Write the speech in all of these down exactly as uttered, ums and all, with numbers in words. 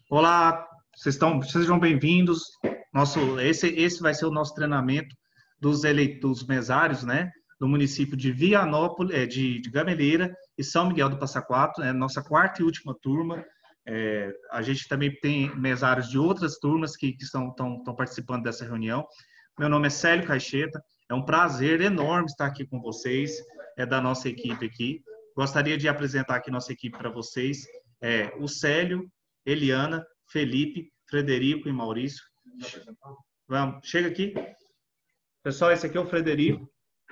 Olá, vocês estão, sejam bem-vindos. Nosso, esse, esse vai ser o nosso treinamento dos eleitos mesários, né? Do município de Vianópolis, é, de, de Gameleira e São Miguel do Passa Quatro, é nossa quarta e última turma. É, a gente também tem mesários de outras turmas que, que estão, estão, estão participando dessa reunião. Meu nome é Célio Caixeta, é um prazer enorme estar aqui com vocês, é da nossa equipe aqui. Gostaria de apresentar aqui nossa equipe para vocês. É, o Célio, Eliana, Felipe, Frederico e Maurício. Vamos, chega aqui. Pessoal, esse aqui é o Frederico.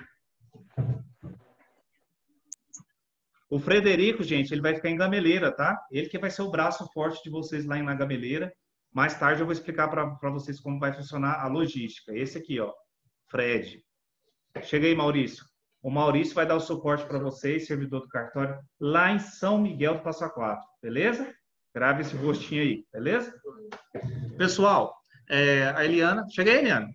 O Frederico, gente, ele vai ficar em Gameleira, tá? Ele que vai ser o braço forte de vocês lá na Gameleira. Mais tarde eu vou explicar para vocês como vai funcionar a logística. Esse aqui, ó, Fred. Chega aí, Maurício. O Maurício vai dar o suporte para vocês, servidor do cartório, lá em São Miguel do Passa Quatro, beleza? Grave esse rostinho aí, beleza? Pessoal, é, a Eliana... Chega aí, Eliana.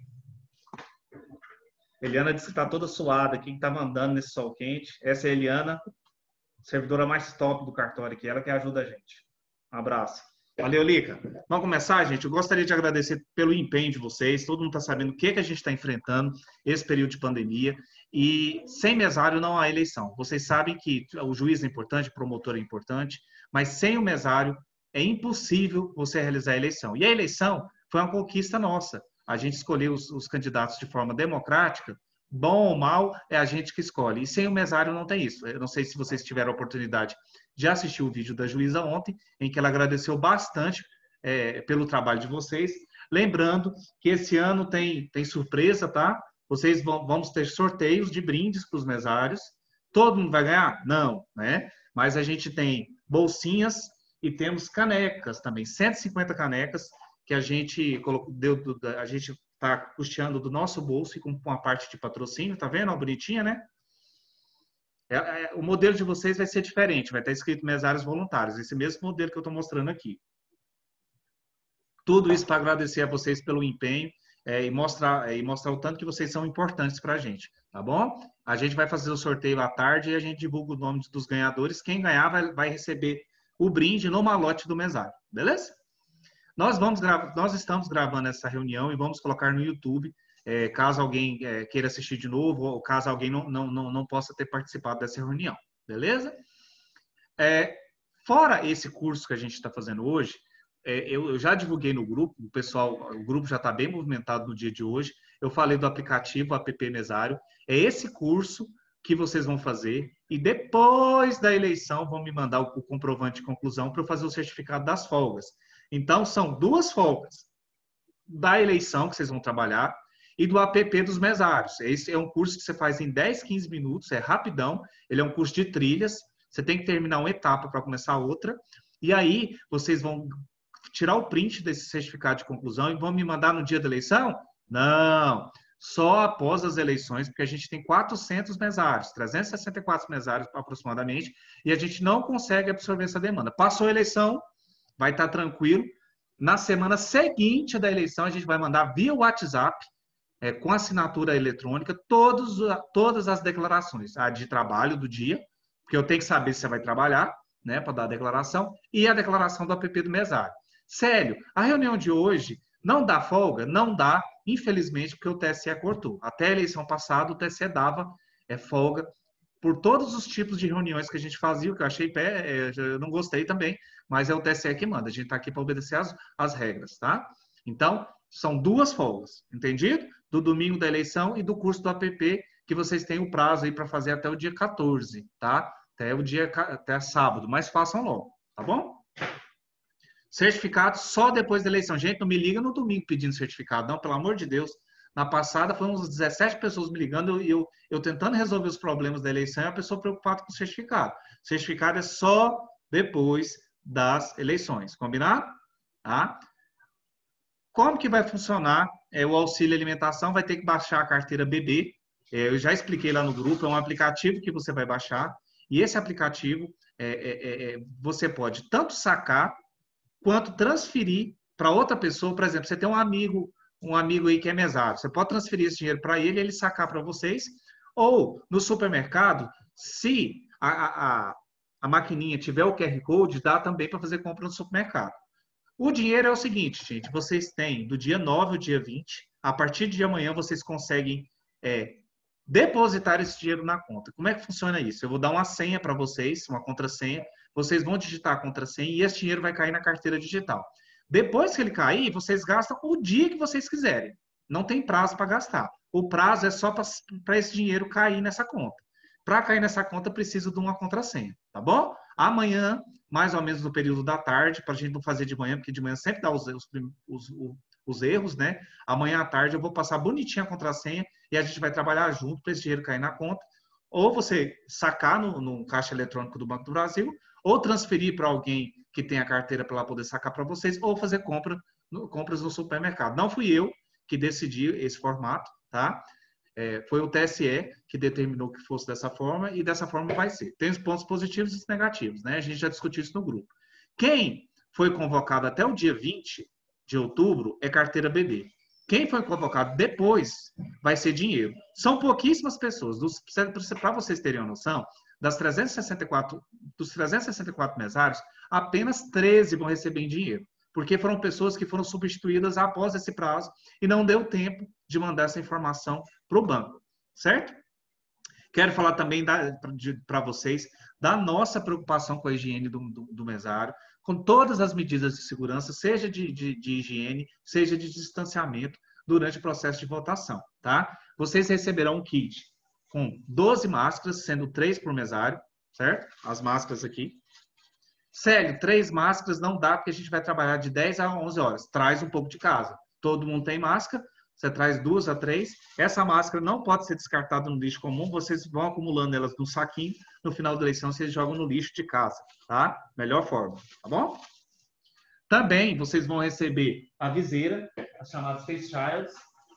Eliana disse que está toda suada aqui, que está mandando nesse sol quente. Essa é a Eliana, servidora mais top do cartório aqui, ela que ajuda a gente. Um abraço. Valeu, Lica. Vamos começar, gente? Eu gostaria de agradecer pelo empenho de vocês. Todo mundo está sabendo o que, que a gente está enfrentando esse período de pandemia. E sem mesário não há eleição. Vocês sabem que o juiz é importante, o promotor é importante, mas sem o mesário é impossível você realizar a eleição. E a eleição foi uma conquista nossa. A gente escolheu os, os candidatos de forma democrática. Bom ou mal, é a gente que escolhe. E sem o mesário não tem isso. Eu não sei se vocês tiveram a oportunidade de assistir o vídeo da juíza ontem, em que ela agradeceu bastante é, pelo trabalho de vocês. Lembrando que esse ano tem, tem surpresa, tá? Vocês vão vamos ter sorteios de brindes para os mesários. Todo mundo vai ganhar? Não, né? Mas a gente tem bolsinhas e temos canecas também, cento e cinquenta canecas que a gente colocou, deu, a gente está custeando do nosso bolso e com uma parte de patrocínio, tá vendo? Ó, bonitinha, né? É, é, o modelo de vocês vai ser diferente, vai estar escrito mesários voluntários, esse mesmo modelo que eu estou mostrando aqui. Tudo isso para agradecer a vocês pelo empenho é, e, mostrar, é, e mostrar o tanto que vocês são importantes para a gente, tá bom? A gente vai fazer o sorteio à tarde e a gente divulga o nome dos ganhadores. Quem ganhar vai, vai receber o brinde no malote do mesário, beleza? Nós, vamos nós estamos gravando essa reunião e vamos colocar no YouTube, é, caso alguém é, queira assistir de novo ou caso alguém não, não, não, não possa ter participado dessa reunião, beleza? É, fora esse curso que a gente está fazendo hoje, é, eu, eu já divulguei no grupo, o pessoal, o grupo já está bem movimentado no dia de hoje, eu falei do aplicativo App Mesário, é esse curso que vocês vão fazer e depois da eleição vão me mandar o, o comprovante de conclusão para eu fazer o certificado das folgas. Então, são duas folgas da eleição que vocês vão trabalhar e do app dos mesários. Esse é um curso que você faz em dez, quinze minutos, é rapidão, ele é um curso de trilhas, você tem que terminar uma etapa para começar outra, e aí vocês vão tirar o print desse certificado de conclusão e vão me mandar no dia da eleição? Não, só após as eleições, porque a gente tem quatrocentos mesários, trezentos e sessenta e quatro mesários aproximadamente, e a gente não consegue absorver essa demanda. Passou a eleição, vai estar tranquilo. Na semana seguinte da eleição, a gente vai mandar via WhatsApp, é, com assinatura eletrônica, todos, todas as declarações. A de trabalho do dia, porque eu tenho que saber se você vai trabalhar, né, para dar a declaração, e a declaração do app do mesário. Célio, a reunião de hoje não dá folga? Não dá, infelizmente, porque o T S E cortou. Até a eleição passada, o T S E dava é, folga por todos os tipos de reuniões que a gente fazia, o que eu achei pé, eu não gostei também, mas é o T S E que manda, a gente está aqui para obedecer as, as regras, tá? Então, são duas folgas, entendido? Do domingo da eleição e do curso do app, que vocês têm o prazo aí para fazer até o dia quatorze, tá? Até o dia, até sábado, mas façam logo, tá bom? Certificado só depois da eleição. Gente, não me liga no domingo pedindo certificado, não, pelo amor de Deus. Na passada, foram uns dezessete pessoas me ligando e eu, eu tentando resolver os problemas da eleição e a pessoa preocupada com o certificado. O certificado é só depois das eleições. Combinado? Tá? Como que vai funcionar é, o auxílio alimentação? Vai ter que baixar a carteira bebê. É, eu já expliquei lá no grupo, é um aplicativo que você vai baixar. E esse aplicativo, é, é, é, você pode tanto sacar quanto transferir para outra pessoa. Por exemplo, você tem um amigo um amigo aí que é mesário. Você pode transferir esse dinheiro para ele, ele sacar para vocês. Ou no supermercado, se a, a, a maquininha tiver o Q R Code, dá também para fazer compra no supermercado. O dinheiro é o seguinte, gente, vocês têm do dia nove ao dia vinte, a partir de amanhã vocês conseguem é, depositar esse dinheiro na conta. Como é que funciona isso? Eu vou dar uma senha para vocês, uma contrassenha, vocês vão digitar a contrassenha e esse dinheiro vai cair na carteira digital. Depois que ele cair, vocês gastam o dia que vocês quiserem. Não tem prazo para gastar. O prazo é só para esse dinheiro cair nessa conta. Para cair nessa conta, precisa de uma contrassenha, tá bom? Amanhã, mais ou menos no período da tarde, para a gente não fazer de manhã, porque de manhã sempre dá os, os, os, os erros, né? Amanhã à tarde eu vou passar bonitinho a contrassenha e a gente vai trabalhar junto para esse dinheiro cair na conta. Ou você sacar no, no caixa eletrônico do Banco do Brasil, ou transferir para alguém que tem a carteira para ela poder sacar para vocês, ou fazer compra, no, compras no supermercado. Não fui eu que decidi esse formato, tá? É, foi o T S E que determinou que fosse dessa forma e dessa forma vai ser. Tem os pontos positivos e os negativos, né? A gente já discutiu isso no grupo. Quem foi convocado até o dia vinte de outubro é carteira B D. Quem foi convocado depois vai ser dinheiro. São pouquíssimas pessoas. Para vocês terem uma noção, das trezentos e sessenta e quatro, dos trezentos e sessenta e quatro mesários, apenas treze vão receber em dinheiro. Porque foram pessoas que foram substituídas após esse prazo e não deu tempo de mandar essa informação para o banco, certo? Quero falar também para vocês da nossa preocupação com a higiene do, do, do mesário, com todas as medidas de segurança, seja de, de, de higiene, seja de distanciamento, durante o processo de votação, tá? Vocês receberão um kit com doze máscaras, sendo três por mesário, certo? As máscaras aqui. Célio, três máscaras não dá porque a gente vai trabalhar de dez a onze horas. Traz um pouco de casa. Todo mundo tem máscara, você traz duas a três. Essa máscara não pode ser descartada no lixo comum, vocês vão acumulando elas num saquinho. No final da eleição, vocês jogam no lixo de casa, tá? Melhor forma, tá bom? Também vocês vão receber a viseira, as chamadas Face Shields.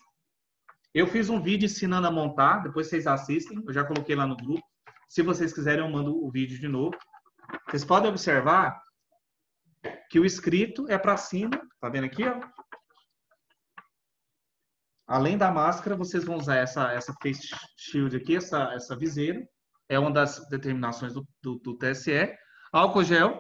Eu fiz um vídeo ensinando a montar, depois vocês assistem, eu já coloquei lá no grupo. Se vocês quiserem, eu mando o vídeo de novo. Vocês podem observar que o escrito é para cima, tá vendo aqui, ó? Além da máscara, vocês vão usar essa, essa face shield aqui, essa, essa viseira. É uma das determinações do, do, do T S E. Álcool gel.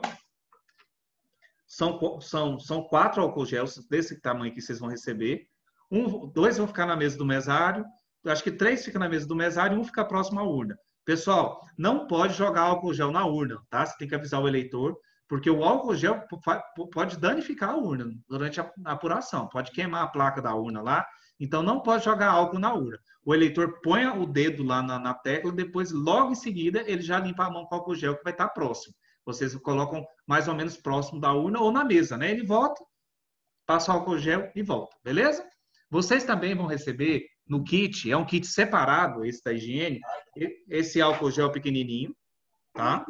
São, são, são quatro álcool gels desse tamanho que vocês vão receber. Um, dois vão ficar na mesa do mesário. Eu acho que três ficam na mesa do mesário e um fica próximo à urna. Pessoal, não pode jogar álcool gel na urna, tá? Você tem que avisar o eleitor, porque o álcool gel pode danificar a urna durante a apuração, pode queimar a placa da urna lá, então não pode jogar álcool na urna. O eleitor põe o dedo lá na, na tecla, depois, logo em seguida, ele já limpa a mão com álcool gel, que vai estar próximo. Vocês colocam mais ou menos próximo da urna ou na mesa, né? Ele volta, passa o álcool gel e volta, beleza? Vocês também vão receber no kit, é um kit separado, esse da higiene, esse álcool gel pequenininho, tá?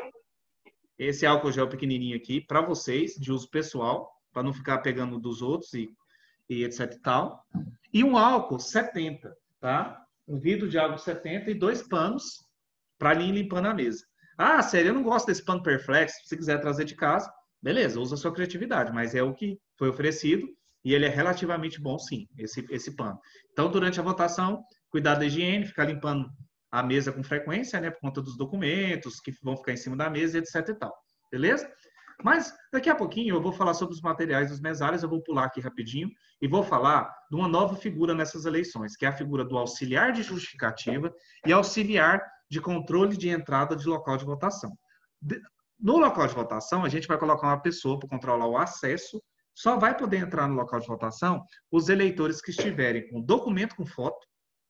Esse álcool gel pequenininho aqui, para vocês, de uso pessoal, para não ficar pegando dos outros e, e etc e tal. E um álcool setenta, tá? Um vidro de álcool setenta e dois panos para ir limpando a mesa. Ah, sério, eu não gosto desse pano Perflex, se você quiser trazer de casa, beleza, usa a sua criatividade, mas é o que foi oferecido. E ele é relativamente bom, sim, esse, esse pano. Então, durante a votação, cuidar da higiene, ficar limpando a mesa com frequência, né, por conta dos documentos que vão ficar em cima da mesa, etc e tal. Beleza? Mas, daqui a pouquinho, eu vou falar sobre os materiais dos mesários, eu vou pular aqui rapidinho e vou falar de uma nova figura nessas eleições, que é a figura do auxiliar de justificativa e auxiliar de controle de entrada de local de votação. No local de votação, a gente vai colocar uma pessoa para controlar o acesso. Só vai poder entrar no local de votação os eleitores que estiverem com documento com foto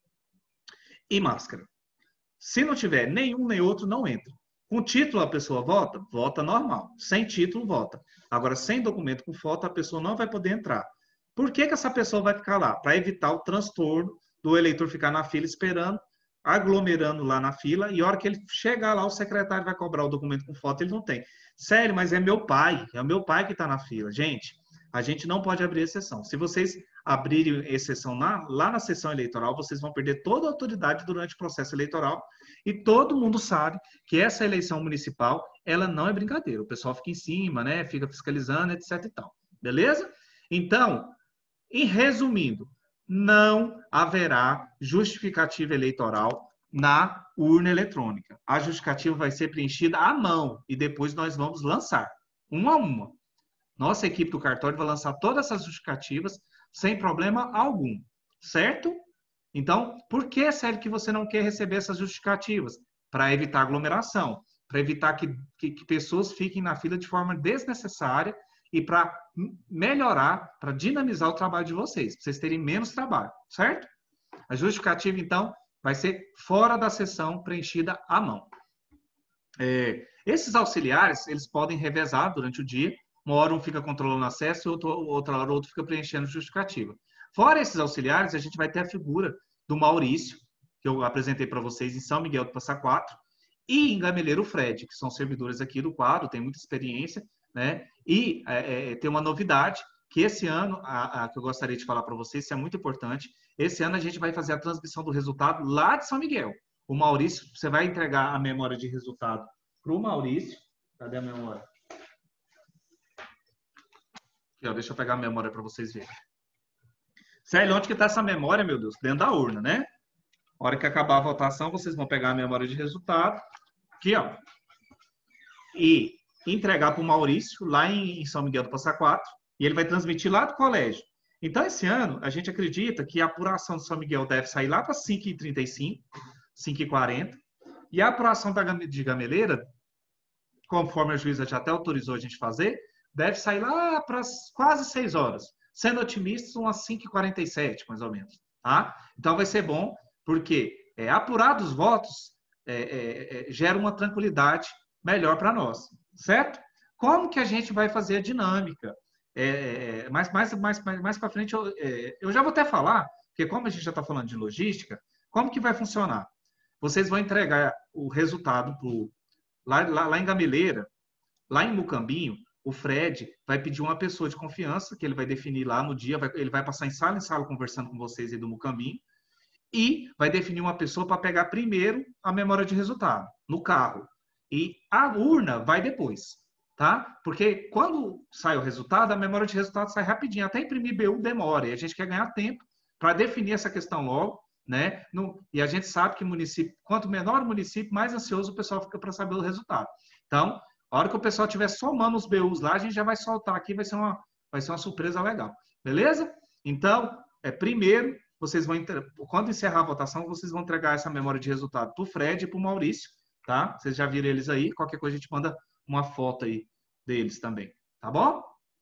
e máscara. Se não tiver nenhum nem outro, não entra. Com título a pessoa vota? Vota normal. Sem título, vota. Agora, sem documento com foto, a pessoa não vai poder entrar. Por que que essa pessoa vai ficar lá? Para evitar o transtorno do eleitor ficar na fila esperando, aglomerando lá na fila, e a hora que ele chegar lá, o secretário vai cobrar o documento com foto, ele não tem. Sério, mas é meu pai. É o meu pai que está na fila. Gente, a gente não pode abrir exceção. Se vocês abrirem exceção na, lá na sessão eleitoral, vocês vão perder toda a autoridade durante o processo eleitoral. E todo mundo sabe que essa eleição municipal, ela não é brincadeira. O pessoal fica em cima, né? Fica fiscalizando, etc e tal. Beleza? Então, em resumindo, não haverá justificativa eleitoral na urna eletrônica. A justificativa vai ser preenchida à mão e depois nós vamos lançar, uma a uma. Nossa equipe do cartório vai lançar todas essas justificativas sem problema algum, certo? Então, por que, Célio, que você não quer receber essas justificativas? Para evitar aglomeração, para evitar que, que, que pessoas fiquem na fila de forma desnecessária e para melhorar, para dinamizar o trabalho de vocês, para vocês terem menos trabalho, certo? A justificativa, então, vai ser fora da sessão preenchida à mão. É, esses auxiliares, eles podem revezar durante o dia. Uma hora um fica controlando o acesso e outra, outra hora o outro fica preenchendo justificativa. Fora esses auxiliares, a gente vai ter a figura do Maurício, que eu apresentei para vocês em São Miguel do Passa Quatro, e em Gameleiro Fred, que são servidores aqui do quadro, tem muita experiência, né? E é, é, tem uma novidade, que esse ano, a, a, que eu gostaria de falar para vocês, isso é muito importante, esse ano a gente vai fazer a transmissão do resultado lá de São Miguel. O Maurício, você vai entregar a memória de resultado para o Maurício. Cadê a memória? Aqui, ó, deixa eu pegar a memória para vocês verem. Célio, onde que está essa memória, meu Deus? Dentro da urna, né? A hora que acabar a votação, vocês vão pegar a memória de resultado. Aqui, ó. E entregar para o Maurício, lá em São Miguel do Passa Quatro. E ele vai transmitir lá do colégio. Então, esse ano, a gente acredita que a apuração de São Miguel deve sair lá para cinco e trinta e cinco, cinco e quarenta. E a apuração da, de Gameleira, conforme a juíza já até autorizou a gente fazer, deve sair lá para quase seis horas. Sendo otimistas, umas cinco e quarenta e sete, mais ou menos. Tá? Então, vai ser bom, porque é, apurar os votos é, é, é, gera uma tranquilidade melhor para nós. Certo? Como que a gente vai fazer a dinâmica? É, mais mais, mais, mais, mais para frente, eu, é, eu já vou até falar, porque como a gente já está falando de logística, como que vai funcionar? Vocês vão entregar o resultado pro, lá, lá, lá em Gameleira, lá em Mucambinho, o Fred vai pedir uma pessoa de confiança, que ele vai definir lá no dia, vai, ele vai passar em sala em sala conversando com vocês aí do Mucambinho, e vai definir uma pessoa para pegar primeiro a memória de resultado, no carro. E a urna vai depois. Tá? Porque quando sai o resultado, a memória de resultado sai rapidinho. Até imprimir B U demora. E a gente quer ganhar tempo para definir essa questão logo, né? No, e a gente sabe que município, quanto menor o município, mais ansioso o pessoal fica para saber o resultado. Então, a hora que o pessoal estiver somando os B Us lá, a gente já vai soltar aqui, vai ser uma, vai ser uma surpresa legal. Beleza? Então, é, primeiro, vocês vão, quando encerrar a votação, vocês vão entregar essa memória de resultado para o Fred e para o Maurício, tá? Vocês já viram eles aí, qualquer coisa a gente manda uma foto aí deles também, tá bom?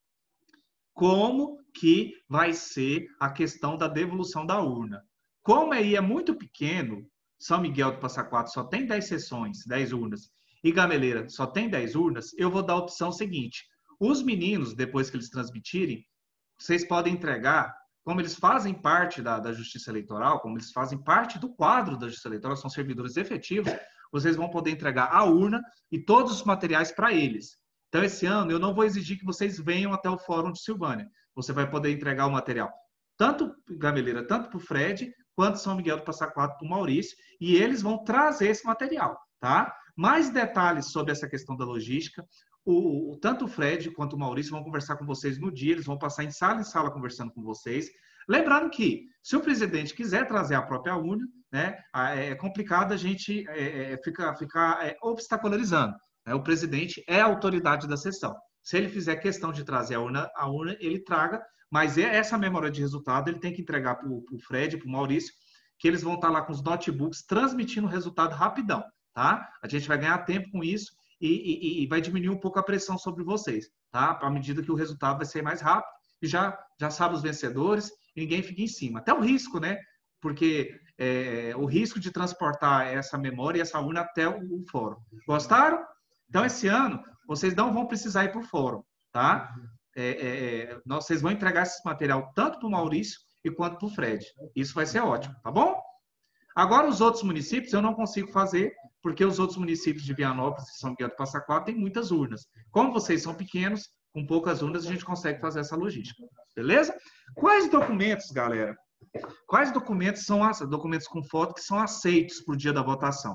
Como que vai ser a questão da devolução da urna? Como aí é muito pequeno, São Miguel do Passa Quatro só tem dez sessões, dez urnas, e Gameleira só tem dez urnas, eu vou dar a opção seguinte. Os meninos, depois que eles transmitirem, vocês podem entregar, como eles fazem parte da, da Justiça Eleitoral, como eles fazem parte do quadro da Justiça Eleitoral, são servidores efetivos, vocês vão poder entregar a urna e todos os materiais para eles. Então, esse ano, eu não vou exigir que vocês venham até o Fórum de Silvânia. Você vai poder entregar o material, tanto Gameleira, tanto para o Fred, quanto São Miguel do Passa Quatro para o Maurício, e eles vão trazer esse material, tá? Mais detalhes sobre essa questão da logística, o, tanto o Fred quanto o Maurício vão conversar com vocês no dia, eles vão passar em sala em sala conversando com vocês. Lembrando que, se o presidente quiser trazer a própria urna, né, é complicado a gente é, ficar fica, é, obstacularizando. Né? O presidente é a autoridade da sessão. Se ele fizer questão de trazer a urna, a urna ele traga, mas essa memória de resultado ele tem que entregar para o Fred, para o Maurício, que eles vão estar lá com os notebooks transmitindo o resultado rapidão. Tá? A gente vai ganhar tempo com isso e, e, e vai diminuir um pouco a pressão sobre vocês, tá? À medida que o resultado vai ser mais rápido e já, já sabe os vencedores, e ninguém fica em cima. Até o risco, né? Porque é, o risco de transportar essa memória e essa urna até o, o fórum. Gostaram? Então, esse ano, vocês não vão precisar ir para o fórum, tá? É, é, vocês vão entregar esse material tanto para o Maurício e quanto para o Fred. Isso vai ser ótimo, tá bom? Agora, os outros municípios eu não consigo fazer, porque os outros municípios de Vianópolis e São Miguel do Passa Quatro têm muitas urnas. Como vocês são pequenos, com poucas urnas, a gente consegue fazer essa logística. Beleza? Quais documentos, galera? Quais documentos são documentos com foto que são aceitos para o dia da votação?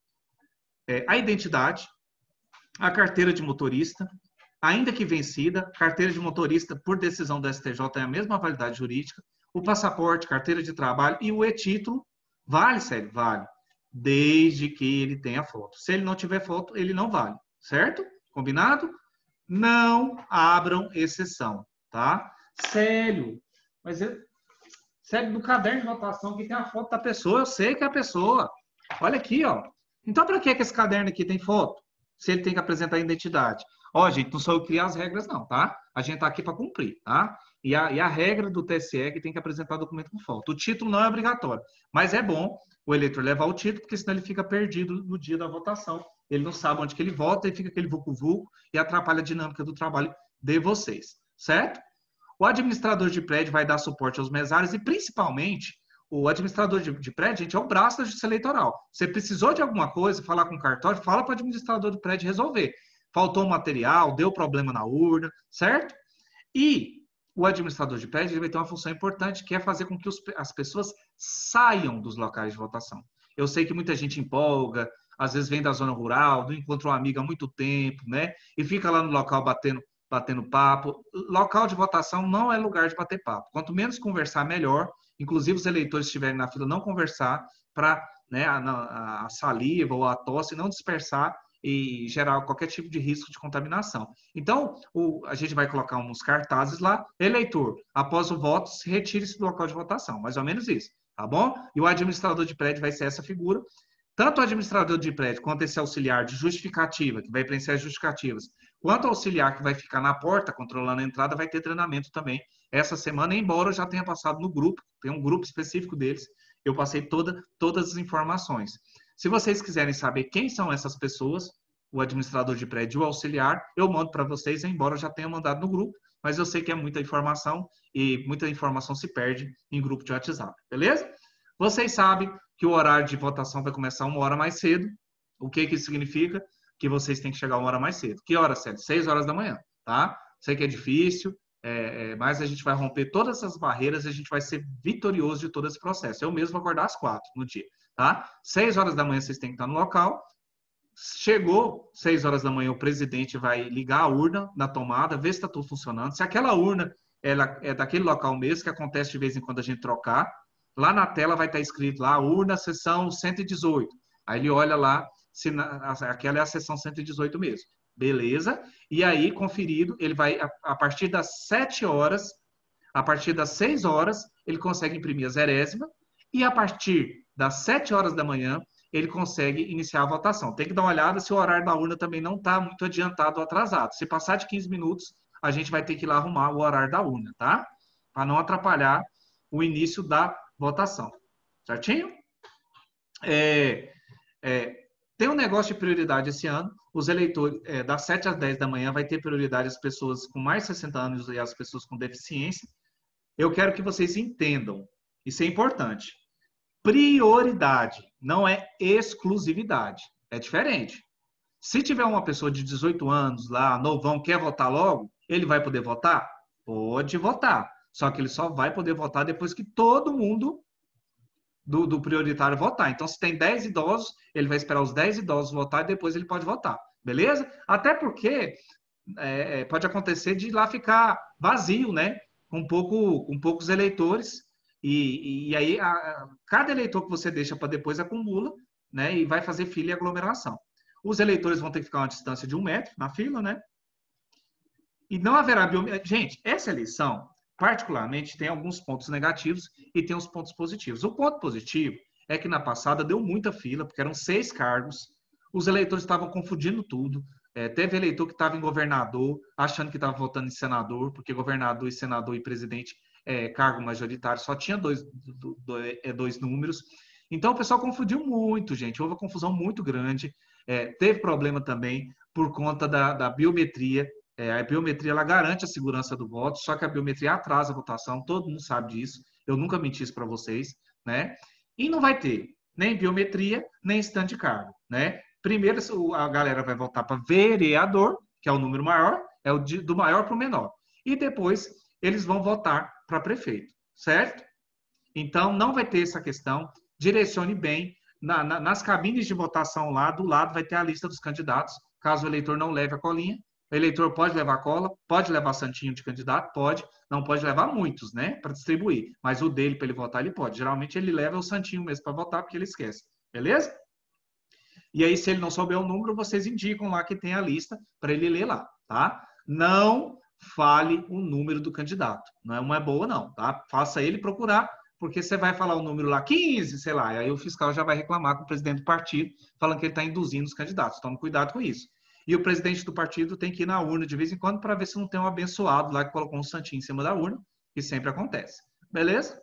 É, a identidade, a carteira de motorista, ainda que vencida, carteira de motorista por decisão do S T J tem a mesma validade jurídica, o passaporte, carteira de trabalho e o e-título, vale, sério? Vale. Desde que ele tenha foto. Se ele não tiver foto, ele não vale. Certo? Combinado? não abram exceção, tá? Sério. Mas eu, sério, no caderno de votação que tem a foto da pessoa, eu sei que é a pessoa. Olha aqui, ó. Então, para que que esse caderno aqui tem foto? Se ele tem que apresentar a identidade. Ó, gente, não sou eu que crio as regras, não, tá? A gente tá aqui para cumprir, tá? E a, e a regra do T S E é que tem que apresentar documento com foto. O título não é obrigatório, mas é bom o eleitor levar o título, porque senão ele fica perdido no dia da votação. Ele não sabe onde que ele vota e fica aquele vucu-vucu e atrapalha a dinâmica do trabalho de vocês, certo? O administrador de prédio vai dar suporte aos mesários e, principalmente, o administrador de, de prédio, gente, é o braço da justiça eleitoral. Você precisou de alguma coisa, falar com o cartório, fala para o administrador do prédio resolver. Faltou material, deu problema na urna, certo? E o administrador de prédio ele vai ter uma função importante, que é fazer com que os, as pessoas saiam dos locais de votação. Eu sei que muita gente empolga, às vezes vem da zona rural, não encontrou uma amiga há muito tempo, né? E fica lá no local batendo, batendo papo. Local de votação não é lugar de bater papo. Quanto menos conversar, melhor. Inclusive, os eleitores que estiverem na fila, não conversar para, né, a, a saliva ou a tosse não dispersar e gerar qualquer tipo de risco de contaminação. Então, o, a gente vai colocar uns cartazes lá, eleitor, após o voto, se retire-se do local de votação, mais ou menos isso, tá bom? E o administrador de prédio vai ser essa figura. Tanto o administrador de prédio quanto esse auxiliar de justificativa, que vai preencher as justificativas, quanto o auxiliar que vai ficar na porta controlando a entrada, vai ter treinamento também essa semana, embora eu já tenha passado no grupo, tem um grupo específico deles, eu passei toda, todas as informações. Se vocês quiserem saber quem são essas pessoas, o administrador de prédio e o auxiliar, eu mando para vocês, embora eu já tenha mandado no grupo, mas eu sei que é muita informação e muita informação se perde em grupo de WhatsApp, beleza? Vocês sabem que o horário de votação vai começar uma hora mais cedo. O que que isso significa? Que vocês têm que chegar uma hora mais cedo. Que hora, Célio? Seis horas da manhã, tá? Sei que é difícil, é, é, mas a gente vai romper todas essas barreiras e a gente vai ser vitorioso de todo esse processo. Eu mesmo vou acordar às quatro no dia, tá? Seis horas da manhã vocês têm que estar no local. Chegou seis horas da manhã, o presidente vai ligar a urna na tomada, ver se está tudo funcionando. Se aquela urna ela é daquele local mesmo, que acontece de vez em quando a gente trocar, lá na tela vai estar escrito lá, urna, sessão cento e dezoito. Aí ele olha lá, se na, aquela é a sessão cento e dezoito mesmo. Beleza? E aí, conferido, ele vai, a, a partir das sete horas, a partir das seis horas, ele consegue imprimir a zerésima, e a partir das sete horas da manhã, ele consegue iniciar a votação. Tem que dar uma olhada se o horário da urna também não está muito adiantado ou atrasado. Se passar de quinze minutos, a gente vai ter que ir lá arrumar o horário da urna, tá? Para não atrapalhar o início da votação. Certinho? É, é, tem um negócio de prioridade esse ano. Os eleitores, é, das sete às dez da manhã, vai ter prioridade as pessoas com mais de sessenta anos e as pessoas com deficiência. Eu quero que vocês entendam. Isso é importante. Prioridade, não é exclusividade. É diferente. Se tiver uma pessoa de dezoito anos lá, novão, quer votar logo, ele vai poder votar? Pode votar. Só que ele só vai poder votar depois que todo mundo do, do prioritário votar. Então, se tem dez idosos, ele vai esperar os dez idosos votar e depois ele pode votar. Beleza? Até porque é, pode acontecer de lá ficar vazio, né? Com, pouco, com poucos eleitores. E, e aí, a, cada eleitor que você deixa para depois acumula, né? E vai fazer fila e aglomeração. Os eleitores vão ter que ficar a uma distância de um metro na fila, né? E não haverá biometria. Gente, essa eleição, particularmente, tem alguns pontos negativos e tem os pontos positivos. O ponto positivo é que na passada deu muita fila, porque eram seis cargos, os eleitores estavam confundindo tudo. É, teve eleitor que estava em governador, achando que estava votando em senador, porque governador e senador e presidente é cargo majoritário, só tinha dois, dois números. Então, o pessoal confundiu muito, gente. Houve uma confusão muito grande. É, teve problema também por conta da, da biometria. É, a biometria ela garante a segurança do voto, só que a biometria atrasa a votação, todo mundo sabe disso. Eu nunca menti isso para vocês, né? E não vai ter nem biometria, nem stand de cargo, né? Primeiro, a galera vai votar para vereador, que é o número maior, é o de, do maior para o menor. E depois, eles vão votar para prefeito, certo? Então, não vai ter essa questão. Direcione bem. Na, na, nas cabines de votação lá, do lado, vai ter a lista dos candidatos, caso o eleitor não leve a colinha. O eleitor pode levar cola, pode levar santinho de candidato, pode. Não pode levar muitos, né, para distribuir. Mas o dele, para ele votar, ele pode. Geralmente, ele leva o santinho mesmo para votar, porque ele esquece. Beleza? E aí, se ele não souber o número, vocês indicam lá que tem a lista para ele ler lá, tá? Não fale o número do candidato. Não é uma boa, não, tá? Faça ele procurar, porque você vai falar o número lá, quinze, sei lá, e aí o fiscal já vai reclamar com o presidente do partido, falando que ele está induzindo os candidatos. Tome cuidado com isso. E o presidente do partido tem que ir na urna de vez em quando para ver se não tem um abençoado lá que colocou um santinho em cima da urna, que sempre acontece. Beleza?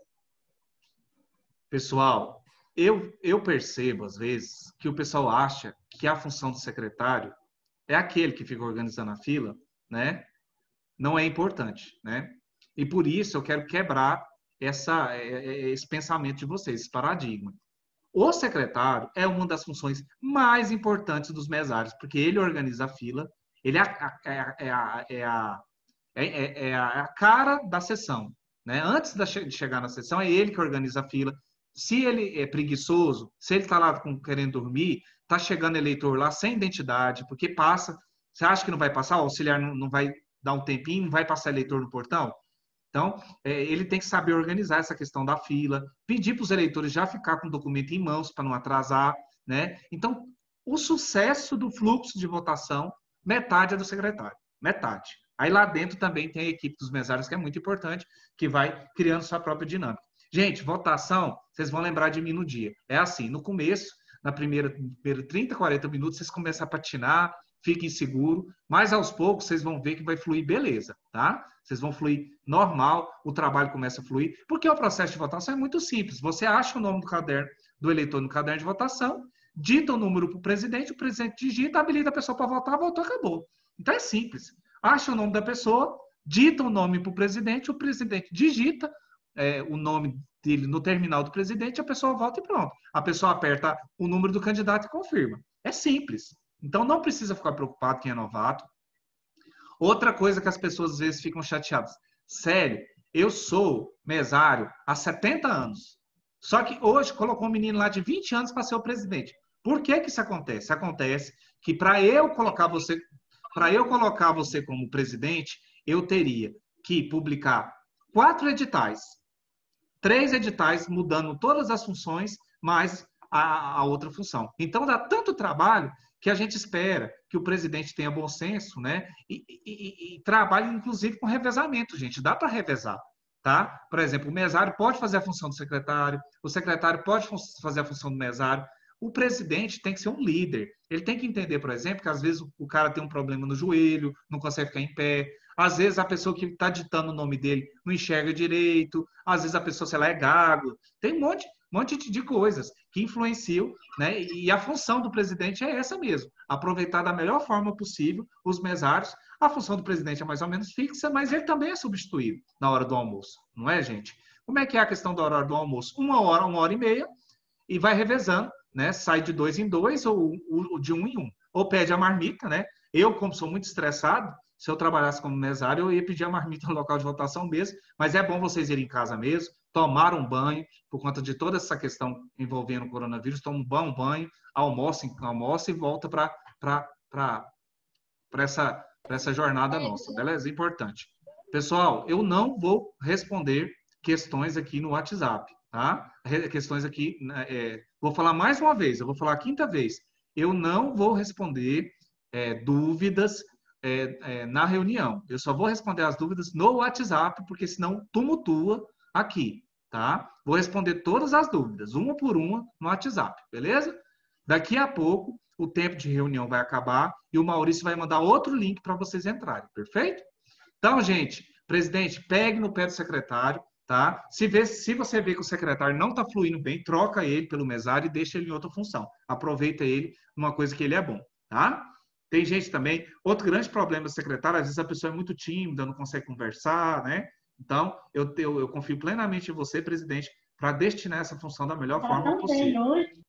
Pessoal, eu, eu percebo, às vezes, que o pessoal acha que a função do secretário é aquele que fica organizando a fila, né? Não é importante, né? E por isso eu quero quebrar essa, esse pensamento de vocês, esse paradigma. O secretário é uma das funções mais importantes dos mesários, porque ele organiza a fila, ele é a, é a, é a, é, é a cara da sessão, né? Antes de chegar na sessão, é ele que organiza a fila. Se ele é preguiçoso, se ele está lá com, querendo dormir, está chegando eleitor lá sem identidade, porque passa. Você acha que não vai passar? O auxiliar não, não vai dar um tempinho, não vai passar eleitor no portão? Então, é, ele tem que saber organizar essa questão da fila, pedir para os eleitores já ficar com o documento em mãos para não atrasar, né? Então, o sucesso do fluxo de votação, metade é do secretário, metade. Aí lá dentro também tem a equipe dos mesários, que é muito importante, que vai criando sua própria dinâmica. Gente, votação, vocês vão lembrar de mim no dia. É assim, no começo, na primeira, primeira trinta, quarenta minutos, vocês começam a patinar, fiquem seguros, mas aos poucos vocês vão ver que vai fluir beleza, tá? Vocês vão fluir normal, o trabalho começa a fluir, porque o processo de votação é muito simples. Você acha o nome do caderno do eleitor no caderno de votação, dita o número para o presidente, o presidente digita, habilita a pessoa para votar, votou, acabou. Então é simples. Acha o nome da pessoa, dita o nome para o presidente, o presidente digita é, o nome dele no terminal do presidente, a pessoa vota e pronto. A pessoa aperta o número do candidato e confirma. É simples. Então, não precisa ficar preocupado quem é novato. Outra coisa que as pessoas às vezes ficam chateadas. Sério, eu sou mesário há setenta anos. Só que hoje colocou um menino lá de vinte anos para ser o presidente. Por que que isso acontece? Acontece que para eu colocar você, para eu colocar você como presidente, eu teria que publicar quatro editais. Três editais mudando todas as funções, mais a, a outra função. Então, dá tanto trabalho que a gente espera que o presidente tenha bom senso, né? E, e, e trabalhe, inclusive, com revezamento, gente. Dá para revezar, tá? Por exemplo, o mesário pode fazer a função do secretário, o secretário pode fazer a função do mesário. O presidente tem que ser um líder. Ele tem que entender, por exemplo, que às vezes o cara tem um problema no joelho, não consegue ficar em pé. Às vezes a pessoa que está ditando o nome dele não enxerga direito. Às vezes a pessoa, sei lá, é gago. Tem um monte, um monte de coisas que influenciam, né? E a função do presidente é essa mesmo. Aproveitar da melhor forma possível os mesários. A função do presidente é mais ou menos fixa, mas ele também é substituído na hora do almoço. Não é, gente? Como é que é a questão da hora do almoço? Uma hora, uma hora e meia, e vai revezando, né? Sai de dois em dois ou, ou de um em um. Ou pede a marmita, né? Eu, como sou muito estressado, se eu trabalhasse como mesário, eu ia pedir a marmita no local de votação mesmo, mas é bom vocês irem em casa mesmo, tomar um banho, por conta de toda essa questão envolvendo o coronavírus, toma um bom banho, almoça, almoça e volta para essa, essa jornada nossa, beleza? Importante. Pessoal, eu não vou responder questões aqui no WhatsApp, tá? Questões aqui, é, vou falar mais uma vez, eu vou falar a quinta vez, eu não vou responder é, dúvidas É, é, na reunião. Eu só vou responder as dúvidas no WhatsApp, porque senão tumultua aqui, tá? Vou responder todas as dúvidas, uma por uma, no WhatsApp, beleza? Daqui a pouco, o tempo de reunião vai acabar e o Maurício vai mandar outro link para vocês entrarem, perfeito? Então, gente, presidente, pegue no pé do secretário, tá? Se, vê, se você vê que o secretário não está fluindo bem, troca ele pelo mesário e deixa ele em outra função. Aproveita ele numa coisa que ele é bom, tá? Tem gente também, outro grande problema do secretário, às vezes a pessoa é muito tímida, não consegue conversar, né? Então, eu, eu, eu confio plenamente em você, presidente, para destinar essa função da melhor forma possível.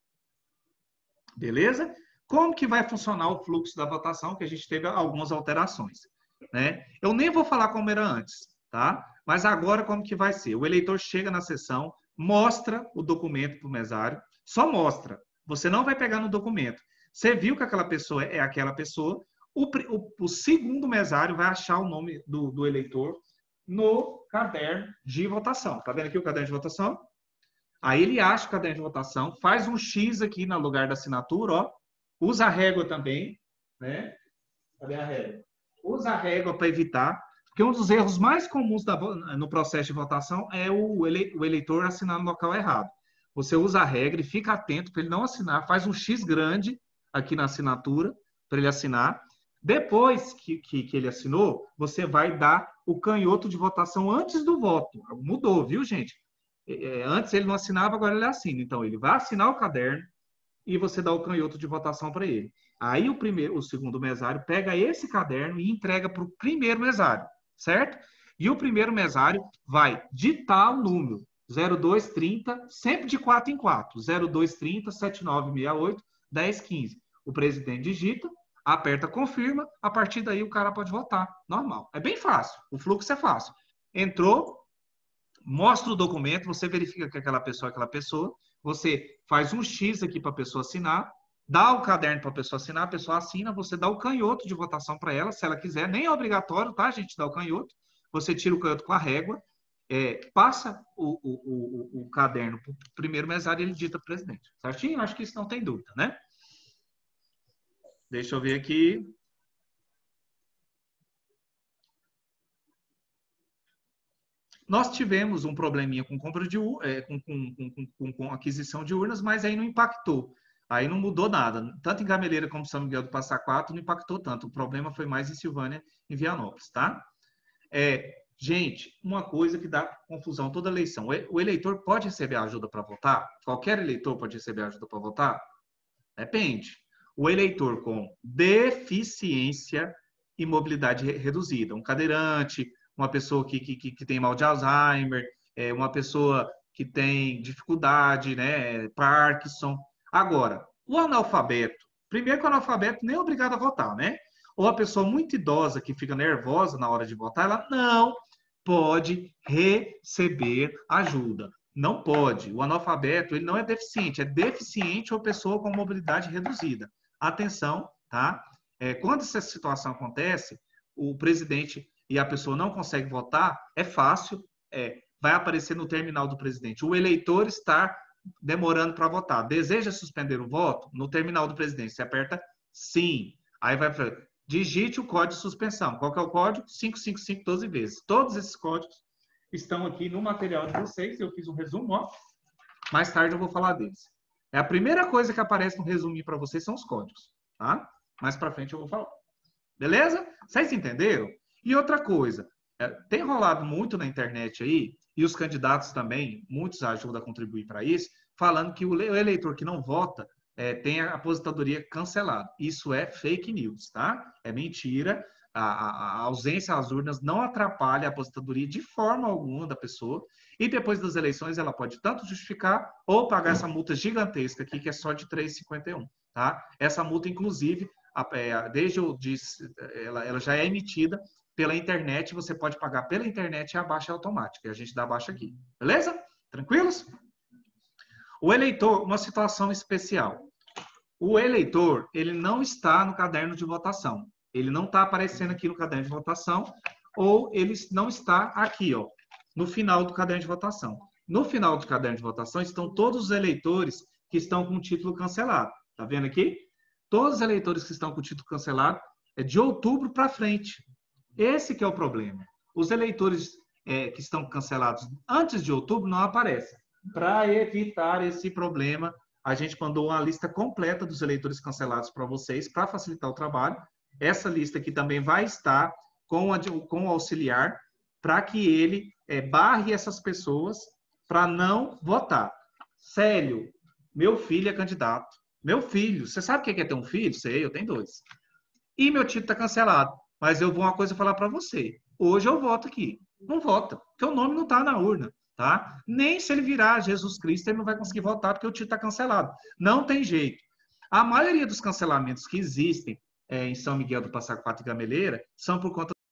Beleza? Como que vai funcionar o fluxo da votação, que a gente teve algumas alterações, né? Eu nem vou falar como era antes, tá? Mas agora como que vai ser? O eleitor chega na sessão, mostra o documento para o mesário, só mostra. Você não vai pegar no documento. Você viu que aquela pessoa é aquela pessoa, o, o, o segundo mesário vai achar o nome do, do eleitor no caderno de votação. Tá vendo aqui o caderno de votação? Aí ele acha o caderno de votação, faz um X aqui no lugar da assinatura, ó, usa a régua também, né? Cadê a régua? Usa a régua para evitar, porque um dos erros mais comuns da, no processo de votação é o, ele, o eleitor assinar no local errado. Você usa a regra e fica atento para ele não assinar, faz um X grande aqui na assinatura para ele assinar. Depois que, que, que ele assinou, você vai dar o canhoto de votação antes do voto. Mudou, viu, gente? É, antes ele não assinava, agora ele assina. Então, ele vai assinar o caderno e você dá o canhoto de votação para ele. Aí o primeiro, o segundo mesário pega esse caderno e entrega para o primeiro mesário, certo? E o primeiro mesário vai ditar o número zero dois trinta, sempre de quatro em quatro, zero dois trinta, setenta e nove sessenta e oito, dez quinze. O presidente digita, aperta confirma, a partir daí o cara pode votar, normal. É bem fácil, o fluxo é fácil. Entrou, mostra o documento, você verifica que aquela pessoa é aquela pessoa, você faz um X aqui para a pessoa assinar, dá o caderno para a pessoa assinar, a pessoa assina, você dá o canhoto de votação para ela, se ela quiser, nem é obrigatório, tá, gente, dar o canhoto, você tira o canhoto com a régua, é, passa o, o, o, o caderno para o primeiro mesário e ele dita presidente. Certinho? Acho que isso não tem dúvida, né? Deixa eu ver aqui. Nós tivemos um probleminha com compra de é, com, com, com, com aquisição de urnas, mas aí não impactou. Aí não mudou nada. Tanto em Gameleira como São Miguel do Passa Quatro não impactou tanto. O problema foi mais em Silvânia e Vianópolis, tá? É, gente, uma coisa que dá confusão toda eleição. O eleitor pode receber ajuda para votar? Qualquer eleitor pode receber ajuda para votar? Depende. O eleitor com deficiência e mobilidade reduzida, um cadeirante, uma pessoa que, que, que tem mal de Alzheimer, é, uma pessoa que tem dificuldade, né, Parkinson. Agora, o analfabeto, primeiro que o analfabeto nem é obrigado a votar, né? Ou a pessoa muito idosa que fica nervosa na hora de votar, ela não pode receber ajuda. Não pode. O analfabeto, ele não é deficiente, é deficiente ou pessoa com mobilidade reduzida. Atenção, tá? É, quando essa situação acontece, o presidente e a pessoa não consegue votar, é fácil, é, vai aparecer no terminal do presidente. O eleitor está demorando para votar. Deseja suspender o voto? No terminal do presidente, você aperta sim. Aí vai para digite o código de suspensão. Qual que é o código? cinco cinco cinco doze vezes. Todos esses códigos estão aqui no material de vocês. Eu fiz um resumo, ó. Mais tarde eu vou falar deles. É a primeira coisa que aparece no resumo para vocês são os códigos, tá? Mais para frente eu vou falar. Beleza? Vocês entenderam? E outra coisa, é, tem rolado muito na internet aí, e os candidatos também, muitos ajudam a contribuir para isso, falando que o eleitor que não vota é, tem a aposentadoria cancelada. Isso é fake news, tá? É mentira. A, a, a ausência às urnas não atrapalha a aposentadoria de forma alguma da pessoa. E depois das eleições, ela pode tanto justificar ou pagar essa multa gigantesca aqui, que é só de três reais e cinquenta e um centavos, tá? Essa multa, inclusive, desde o, de, ela, ela já é emitida pela internet, você pode pagar pela internet e a baixa é automática. E a gente dá a baixa aqui. Beleza? Tranquilos? O eleitor, uma situação especial. O eleitor, ele não está no caderno de votação. Ele não está aparecendo aqui no caderno de votação, ou ele não está aqui, ó, no final do caderno de votação. No final do caderno de votação estão todos os eleitores que estão com o título cancelado. Tá vendo aqui? Todos os eleitores que estão com o título cancelado é de outubro para frente. Esse que é o problema. Os eleitores é, que estão cancelados antes de outubro não aparecem. Para evitar esse problema, a gente mandou uma lista completa dos eleitores cancelados para vocês, para facilitar o trabalho. Essa lista aqui também vai estar com, a, com o auxiliar, para que ele é, barre essas pessoas para não votar. Célio, meu filho é candidato. Meu filho, você sabe o que é ter um filho? Sei, eu tenho dois. E meu título está cancelado. Mas eu vou uma coisa falar para você. Hoje eu voto aqui. Não vota, porque o nome não está na urna. Tá? Nem se ele virar Jesus Cristo, ele não vai conseguir votar, porque o título está cancelado. Não tem jeito. A maioria dos cancelamentos que existem é, em São Miguel do Passa Quatro e Gameleira são por conta